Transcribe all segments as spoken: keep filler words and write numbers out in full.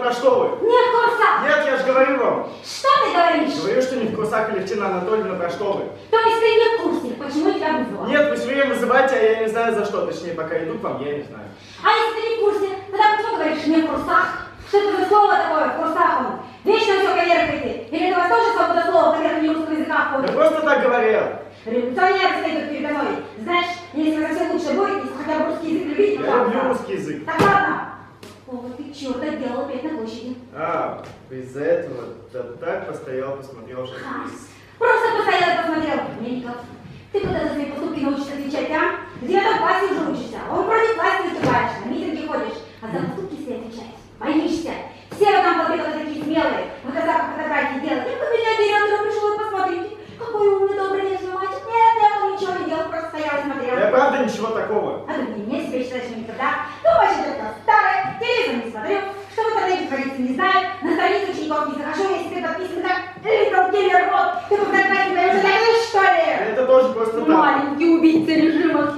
про что вы? Не в курсах. Нет, я же говорю вам. Что ты говоришь? Говорю, что не в курсах, Алевтина Анатольевна, про что вы? То есть ты не в курсе, почему тебя вызвала? Нет, вы все время вызываете, а я не знаю за что. Точнее, пока иду к вам, я не знаю. А если ты не в курсе, тогда почему говоришь не в курсах? Что это за слово такое, в курсах он? Вечно все коверкаете. Или это у вас тоже свобода слова, коверкание русского языка входит? Я просто так говорил. Революционер стоит тут передо мной. Знаешь, если вы совсем лучше будет, если хотя бы русский язык любить, Я люблю русский язык. Так ладно. О, ты черт, отделал опять на площади. А, из-за этого да так постоял, посмотрел, что здесь. Просто постоял и посмотрел. Мельников, ты куда за свои поступки научишься отвечать, а? В девятом классе уже учишься. Он против власти выступаешь, на митинги ходишь. А за поступки все отвечать. Боишься. Все вы там подбегали такие смелые. В казаках фотографии делать. Я меня директор пришел, посмотрите. Какой умный, добрый, нежный мальчик. Нет, я там ничего не делал, просто стоял и смотрел. Я правда ничего такого. А ты не мне себе считаешь, что никогда. Ну, вообще, это старое, телевизор не смотрю, что в интернете творится, не знаю, на страницу учеников не захожу, если ты подписан как Little Killer Bot, ты по фотографии даешь загадываешь, что ли? Это тоже просто так. Маленький убийца режима.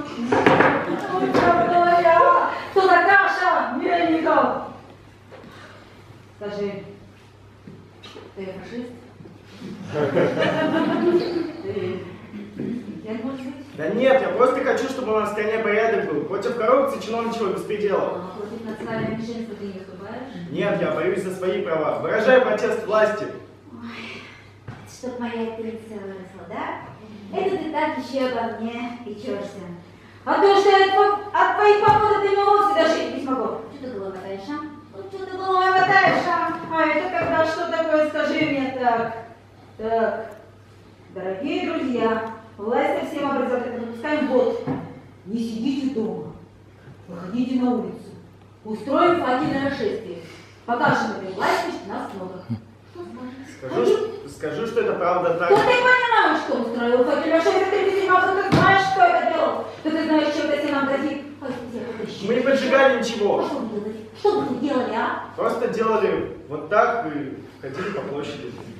Кто Наташа? Мельников. Скажи, ты фашист? Ты... Я, может быть? Да нет, я просто хочу, чтобы у нас в стране порядок был. Против коррупции, чиновничего беспредела. А против национального меньшинства ты не выступаешь? Нет, я борюсь за свои права. Выражаю протест власти. Ой, чтоб моя актриса выросла, да? Это ты так еще обо мне печешься. А то, что я от, от твоих походов ты вовсе даже не смогу. Что ты головой мотаешь, а? Ну, что ты головой мотаешь, а? А это когда что такое, скажи мне так. Так, дорогие друзья, власть совсем образовательно допускаем вот. Не сидите дома, выходите на улицу. Устроим факельное шествие. Покажем этой власти, что нас много. Что скажешь? Скажу, скажу, что это правда так. Ну ты понимаешь, что устроил факельное шествие, ты не снимал, ты знаешь, что это делал. Да ты знаешь, чем это нам грозит. Мы не поджигали ничего. А что вы делали? Что вы делали, а? Просто делали вот так и ходили по площади.